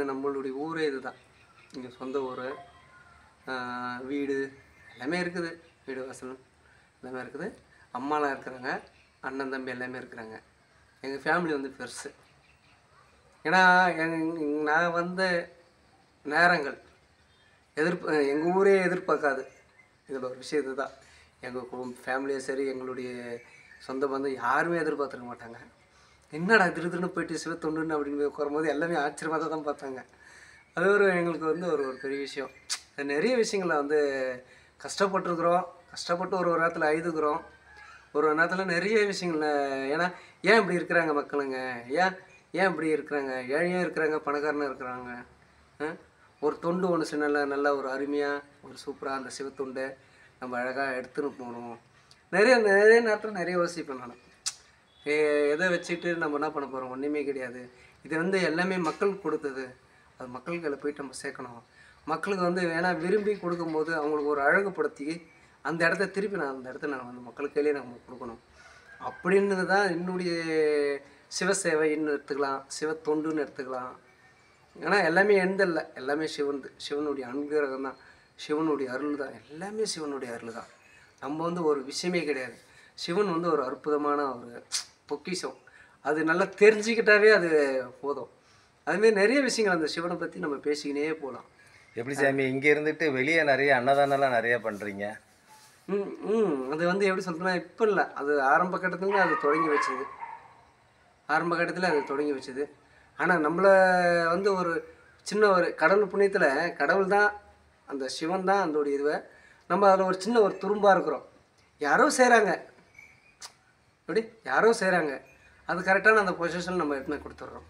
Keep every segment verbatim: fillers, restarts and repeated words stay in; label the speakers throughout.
Speaker 1: நம்மளுடைய ஊரே இதுதான். இங்கே சொந்த ஊர், வீடு எல்லாமே இருக்குது. வீடு வாசல் எல்லாமே இருக்குது. அம்மாலாம் இருக்கிறாங்க, அண்ணன் தம்பி எல்லாமே இருக்கிறாங்க. எங்கள் ஃபேமிலி வந்து பெருசு. ஏன்னா எங் நான் வந்த நேரங்கள் எதிர்ப்பு எங்கள் ஊரே எதிர்பார்க்காது. இதில் ஒரு விஷயம் இது தான். எங்கள் குடும்பம் ஃபேமிலியும் சரி, எங்களுடைய சொந்த பந்தம் யாருமே எதிர்பார்த்துருக்க மாட்டாங்க. என்னடா திரு திருன்னு போயிட்டு சிவத்தொண்டுன்னு அப்படின்னு உட்காரும்போது எல்லாமே ஆச்சரியமாக தான் பார்த்தாங்க. அது ஒரு எங்களுக்கு வந்து ஒரு ஒரு பெரிய விஷயம். நிறைய விஷயங்களை வந்து கஷ்டப்பட்டுருக்குறோம். கஷ்டப்பட்டு ஒரு ஒரு நேரத்தில் அழுதுக்கிறோம். ஒரு ஒரு நேரத்தில் நிறைய விஷயங்கள. ஏன்னா ஏன் இப்படி இருக்கிறாங்க மக்களுங்க, ஏன் ஏன் இப்படி இருக்கிறாங்க, ஏழையும் இருக்கிறாங்க, பணக்காரனும் இருக்கிறாங்க. ஒரு தொண்டு ஒன்று சின்ன நல்லா ஒரு அருமையாக ஒரு சூப்பராக அந்த சிவத்தொண்டை நம்ம அழகாக எடுத்துன்னு போகணும். நிறைய நிறைய நேரத்தில் நிறைய யோசிப்பேன் நான். எதை வச்சுட்டு நம்ம என்ன பண்ண போகிறோம்? ஒன்றுமே கிடையாது. இது வந்து எல்லாமே மக்கள் கொடுத்தது. அது மக்கள்களை போயிட்டு நம்ம சேர்க்கணும். மக்களுக்கு வந்து ஏன்னா விரும்பி கொடுக்கும்போது அவங்களுக்கு ஒரு அழகுப்படுத்தி அந்த இடத்த திருப்பி நான் அந்த இடத்த நான் வந்து மக்களுக்கு கையிலே நம்ம கொடுக்கணும் அப்படின்னு தான் என்னுடைய சிவசேவைன்னு எடுத்துக்கலாம், சிவத்தொண்டுன்னு எடுத்துக்கலாம். ஏன்னா எல்லாமே எந்தல்ல, எல்லாமே சிவன் சிவனுடைய அனுகிரகம் தான், சிவனுடைய அருள் தான், எல்லாமே சிவனுடைய அருள் தான். நம்ம வந்து ஒரு விஷயமே கிடையாது. சிவன் வந்து ஒரு அற்புதமான ஒரு பொக்கிஷம். அது நல்லா தெரிஞ்சுக்கிட்டாவே அது போதும். அதுமாரி நிறைய விஷயங்கள் அந்த சிவனை பற்றி நம்ம பேசிக்கினே போகலாம்.
Speaker 2: எப்படி சாமி இங்கே இருந்துட்டு வெளியே நிறைய அன்னதானம்லாம் நிறையா பண்ணுறீங்க?
Speaker 1: ம் ம் அது வந்து எப்படி சொல்கிறேன்னா, இப்போ இல்லை, அது ஆரம்ப கட்டத்தில் அது தொடங்கி வச்சுது. ஆரம்ப கட்டத்தில் அது தொடங்கி வச்சுது. ஆனால் நம்மளை வந்து ஒரு சின்ன ஒரு கடவுள் புண்ணியத்தில் கடவுள் தான், அந்த சிவன் தான் அதோடைய இதுவை. நம்ம அதில் ஒரு சின்ன ஒரு துரும்பாக இருக்கிறோம். யாரோ செய்கிறாங்க, எப்படி யாரோ செய்கிறாங்க, அது கரெக்டான அந்த பொசிஷன் நம்ம எடுத்துன்னு கொடுத்துட்றோம்.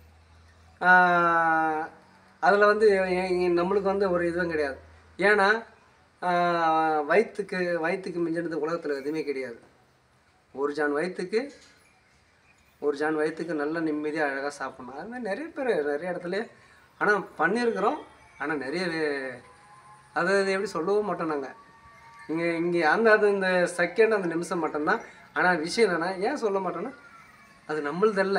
Speaker 1: அதில் வந்து நம்மளுக்கு வந்து ஒரு இதுவும் கிடையாது. ஏன்னா வயிற்றுக்கு வயிற்றுக்கு மிஞ்சினது உலகத்தில் எதுவுமே கிடையாது. ஒரு ஜான் வயிற்றுக்கு ஒரு ஜான் வயிற்றுக்கு நல்ல நிம்மதியாக அழகாக சாப்பிட்ணும். அதுமாதிரி நிறைய பேர் நிறைய இடத்துல ஆனால் பண்ணியிருக்கிறோம். ஆனால் நிறைய அதை எப்படி சொல்லவும் மாட்டோம் நாங்கள். இங்கே இங்கே அந்த அது இந்த செகண்ட் அந்த நிமிஷம் மட்டும்தான். ஆனால் விஷயம் என்னென்னா, ஏன் சொல்ல மாட்டோன்னா, அது நம்மளதல்ல,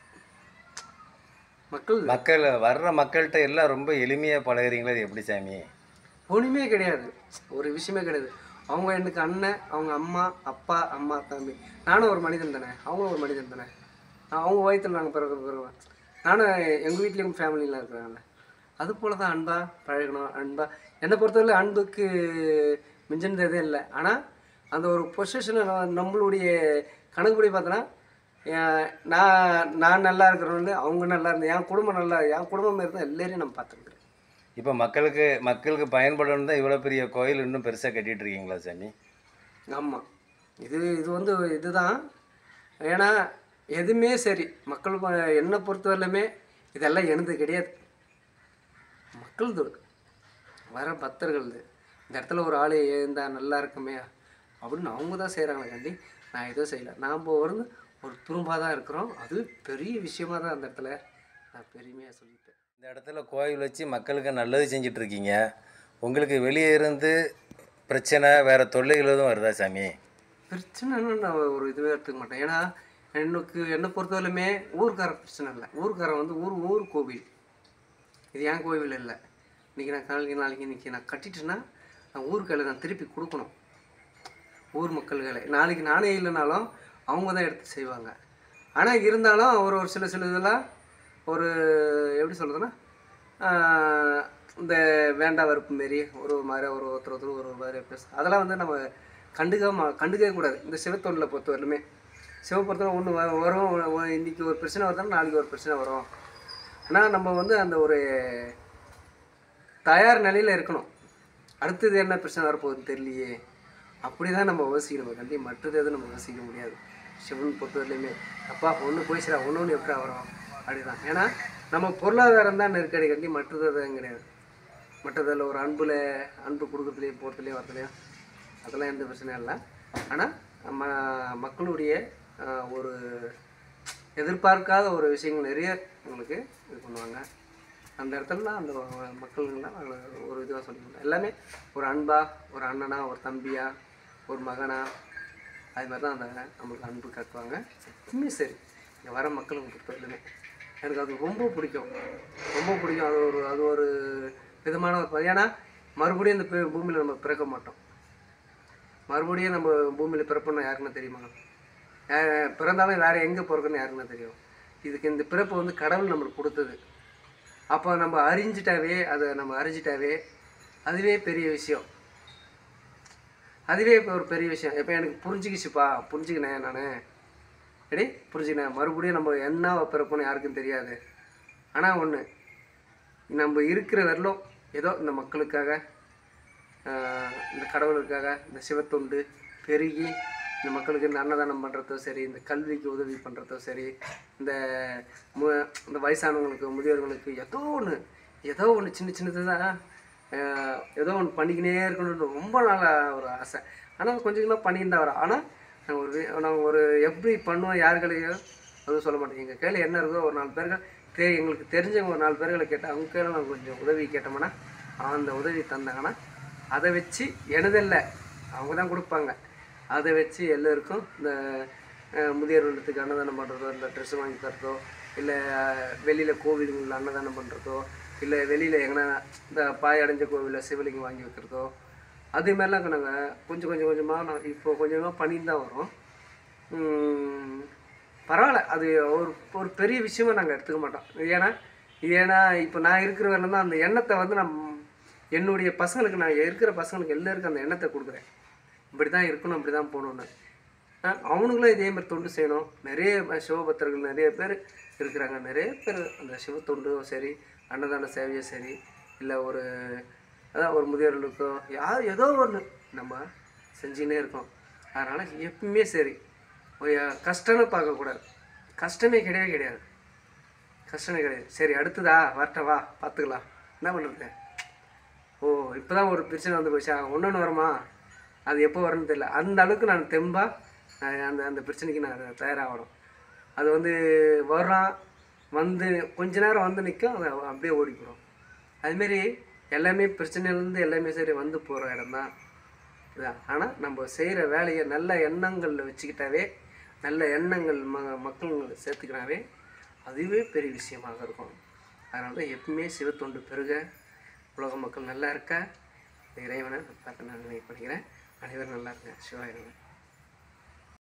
Speaker 1: மக்கள்
Speaker 2: மக்கள் வர்ற மக்கள்கிட்ட எல்லாம் ரொம்ப எளிமையாக பழகிறீங்களா? அது எப்படி சாமி?
Speaker 1: ஒன்றுமே கிடையாது, ஒரு விஷயமே கிடையாது. அவங்க எனக்கு அண்ணன், அவங்க அம்மா அப்பா அம்மா தம்பி. நானும் ஒரு மனிதன் தானே, அவங்களும் ஒரு மனிதன் தானே. அவங்க வயிற்றில் நாங்கள் பிறகு பிறகுவேன். நானும் எங்கள் வீட்லேயும் ஃபேமிலியெலாம் இருக்கிறாங்கல்ல, அது போல் தான் அன்பாக பழகணும். அன்பாக என்னை பொறுத்தவரை அன்புக்கு மிஞ்சினதே இல்லை. ஆனால் அந்த ஒரு பொசிஷனை நம்மளுடைய கணக்குப்படி பார்த்தோன்னா, நான் நான் நல்லா இருக்கிறோன்னு அவங்க நல்லா இருந்தேன், என் குடும்பம் நல்லா, என் குடும்பம் இருந்தால் எல்லோரையும் நம்ம பார்த்துக்கிறேன்.
Speaker 2: இப்போ மக்களுக்கு மக்களுக்கு பயன்படணும் தான் இவ்வளோ பெரிய கோயில் இன்னும் பெருசாக கட்டிகிட்டு இருக்கீங்களா சாமி?
Speaker 1: ஆமாம், இது இது வந்து இதுதான். ஏன்னா எதுவுமே சரி, மக்கள் என்னை பொறுத்தவரையிலுமே இதெல்லாம் எனது கிடையாது, மக்கள்து, வர பக்தர்கள்து. இந்த இடத்துல ஒரு ஆள் இருந்தால் நல்லா இருக்குமே அப்படின்னு அவங்க தான் செய்கிறாங்களே கண்டி நான் எதுவும் செய்யலை. நாம் ஒரு ஒரு துரும்பாக தான் இருக்கிறோம். அது பெரிய விஷயமாக தான் அந்த இடத்துல நான் பெருமையாக சொல்லிட்டேன்.
Speaker 2: இந்த இடத்துல கோயில் வச்சு மக்களுக்கு நல்லது செஞ்சிட்ருக்கீங்க. உங்களுக்கு வெளியே இருந்து பிரச்சனை வேறு தொல்லைகள் எதுவும் வருதா சாமி?
Speaker 1: பிரச்சனைன்னு நான் ஒரு இதுவே எடுத்துக்க மாட்டேன். ஏன்னா எனக்கு என்னை பொறுத்தவரையிலுமே ஊருக்கார பிரச்சனை இல்லை. ஊருக்காரன் வந்து ஊர் ஊர் கோவில், இது என் கோவில் இல்லை. இன்றைக்கி நான் நாளைக்கு நாளைக்கு இன்றைக்கி நான் கட்டிட்டேன்னா நான் ஊருக்களை நான் திருப்பி கொடுக்கணும். ஊர் மக்கள்களை நாளைக்கு நானே இல்லைனாலும் அவங்க தான் எடுத்து செய்வாங்க. ஆனால் இருந்தாலும் ஒரு ஒரு சில சில இதெல்லாம் ஒரு எப்படி சொல்கிறதுன்னா, இந்த வேண்டா வெறுப்பு மாரி ஒரு மாதிரி ஒரு ஒருத்தர் ஒருத்தர் ஒரு ஒரு மாதிரி பேச, அதெல்லாம் வந்து நம்ம கண்டுக்க கண்டுக்கவே கூடாது. இந்த சிவத்தொண்டில் பொறுத்தவரையிலுமே சிவ பொறுத்தவரை ஒன்று வரும், இன்றைக்கி ஒரு பிரச்சனை வருதுன்னா நாளைக்கு ஒரு பிரச்சனை வரும். ஆனால் நம்ம வந்து அந்த ஒரு தயார் நிலையில் இருக்கணும். அடுத்தது என்ன பிரச்சனை வரப்போகுதுன்னு தெரியலையே, அப்படி தான் நம்ம யோசிக்கணும் கண்டி. மற்றது எதுவும் நம்ம யோசிக்க முடியாது. சிவன் பொறுத்தவரையிலுமே அப்பா ஒன்று போயிடுச்சுடா, ஒன்று ஒன்று எப்படி வரும் அப்படிதான். ஏன்னா நம்ம பொருளாதாரம் தான் நெருக்கடி கண்டி, மற்றது எதுவும் கிடையாது. மற்றதில் ஒரு அன்பில் அன்பு கொடுக்குறதுலேயும் போகிறதுலேயும் வரதுலையும் அதெல்லாம் எந்த பிரச்சனையும் இல்லை. ஆனால் நம்ம மக்களுடைய ஒரு எதிர்பார்க்காத ஒரு விஷயங்கள் நிறைய உங்களுக்கு இது பண்ணுவாங்க. அந்த இடத்துலலாம் அந்த மக்களுங்கெல்லாம் ஒரு இதுவாக சொல்லிக்கணும். எல்லாமே ஒரு அன்பாக, ஒரு அண்ணனா, ஒரு தம்பியா, ஒரு மகனா, அது மாதிரி தான் அந்த நம்மளுக்கு அன்பு காட்டுவாங்க. எப்பவுமே சரி, இங்கே வர மக்களுக்கு பொறுத்தவரையிலுமே எனக்கு அது ரொம்ப பிடிக்கும், ரொம்ப பிடிக்கும். அது ஒரு அது ஒரு விதமான ஒரு, ஏன்னா மறுபடியும் இந்த பூமியில் நம்ம பிறக்க மாட்டோம். மறுபடியும் நம்ம பூமியில் பிறப்போம்னா யாருக்குன்னா தெரியுமா? பிறந்தாலும் வேறு எங்கே பிறக்கணும்னு யாருக்குன்னா தெரியும்? இதுக்கு இந்த பிறப்பு வந்து கடவுள் நம்மளுக்கு கொடுத்தது. அப்போ நம்ம அறிஞ்சிட்டாவே, அதை நம்ம அறிஞ்சிட்டாவே அதுவே பெரிய விஷயம். அதுவே இப்போ ஒரு பெரிய விஷயம். இப்போ எனக்கு புரிஞ்சுக்கிச்சுப்பா, புரிஞ்சுக்கினேன் நான், எடி புரிஞ்சுக்கினேன். மறுபடியும் நம்ம என்ன பிறப்போன்னு யாருக்கும் தெரியாது. ஆனால் ஒன்று, நம்ம இருக்கிற வரலும் ஏதோ இந்த மக்களுக்காக, இந்த கடவுளுக்காக, இந்த சிவத்தொண்டு பெருகி இந்த மக்களுக்கு இந்த அன்னதானம் பண்ணுறதோ சரி, இந்த கல்விக்கு உதவி பண்ணுறதோ சரி, இந்த மு இந்த வயசானவங்களுக்கு, முதியோர்களுக்கு ஏதோ ஒன்று ஏதோ ஒன்று சின்ன சின்னது தான் ஏதோ ஒன்று பண்ணிக்கினே இருக்கணும்னு ரொம்ப நாளாக ஒரு ஆசை. ஆனால் கொஞ்சம் கொஞ்சமாக பண்ணிட்டு தான் வரோம். ஆனால் நாங்கள் ஒரு நாங்கள் ஒரு எப்படி பண்ணுவோம் யாருக்களையும் அதுவும் சொல்ல மாட்டோம். எங்கள் கையில் என்ன இருக்கோ ஒரு நாலு பேர்கள் தெ எங்களுக்கு தெரிஞ்சவங்க ஒரு நாலு பேர்களை கேட்டால் அவங்க கையில் நாங்கள் கொஞ்சம் உதவி கேட்டோம்னா அந்த உதவி தந்தாங்கன்னா அதை வச்சு எனதில்லை, அவங்க தான் கொடுப்பாங்க. அதை வச்சு எல்லோருக்கும் இந்த முதியோர் இல்லத்துக்கு அன்னதானம் பண்ணுறதோ, இல்லை ட்ரெஸ்ஸு வாங்கி தரதோ, இல்லை வெளியில் கோவில்களில் அன்னதானம் பண்ணுறதோ, இல்லை வெளியில் எங்கன்னா இந்த பாய் அடைஞ்ச கோவிலில் சிவலிங்கம் வாங்கி வைக்கிறதோ, அதுமாரிலாம் நாங்கள் கொஞ்சம் கொஞ்சம் கொஞ்சமாக நான் இப்போ கொஞ்சம் கொஞ்சமாக பண்ணிட்டு தான் வரோம். பரவாயில்ல, அது ஒரு ஒரு பெரிய விஷயமாக நாங்கள் எடுத்துக்க மாட்டோம். ஏன்னா ஏன்னா இப்போ நான் இருக்கிற வரலாம் தான் அந்த எண்ணத்தை வந்து நான் என்னுடைய பசங்களுக்கு, நான் இருக்கிற பசங்களுக்கு எல்லாருக்கும் அந்த எண்ணத்தை கொடுக்குறேன். இப்படி தான் இருக்கணும், இப்படி தான் போகணுன்னு. அவனுங்களும் இதே மாதிரி தொண்டு செய்யணும். நிறைய சிவபக்தர்கள் நிறைய பேர் இருக்கிறாங்க. நிறைய பேர் அந்த சிவத்தொண்டும் சரி, அன்னதான சேவையோ சரி, இல்லை ஒரு அதான் ஒரு முதியோர்களுக்கோ யார் ஏதோ ஒன்று நம்ம செஞ்சுக்கினே இருக்கோம். அதனால் எப்பவுமே சரி கஷ்டம்னு பார்க்கக்கூடாது. கஷ்டமே கிடையவே கிடையாது, கஷ்டமே கிடையாது. சரி அடுத்ததா வரட்ட வா பார்த்துக்கலாம், என்ன பண்ணுறது? ஓ இப்போ தான் ஒரு பிரச்சனை வந்து போச்சா, ஒன்று ஒன்று வருமா, அது எப்போ வரும்னு தெரியல. அந்த அளவுக்கு நான் தெம்பாக அந்த அந்த பிரச்சனைக்கு நான் தயாராகணும். அது வந்து வர்றான் வந்து கொஞ்ச நேரம் வந்து நிற்கும், அதை அப்படியே ஓடிக்கிறோம். அதுமாரி எல்லாமே பிரச்சனையிலேருந்து எல்லாமே சரி வந்து போகிற இடம் தான் இதுதான். ஆனால் நம்ம செய்கிற வேலையை நல்ல எண்ணங்களில் வச்சுக்கிட்டாவே, நல்ல எண்ணங்கள் ம மக்கள் சேர்த்துக்கினாவே அதுவே பெரிய விஷயமாக இருக்கும். அதனால தான் எப்பவுமே சிவத்தொண்டு பெருக, உலக மக்கள் நல்லா இருக்க இறைவனை பார்த்து நான் நினைவு பண்ணிக்கிறேன். அனைவரும் நல்லா இருங்க. சிவாயிரம்.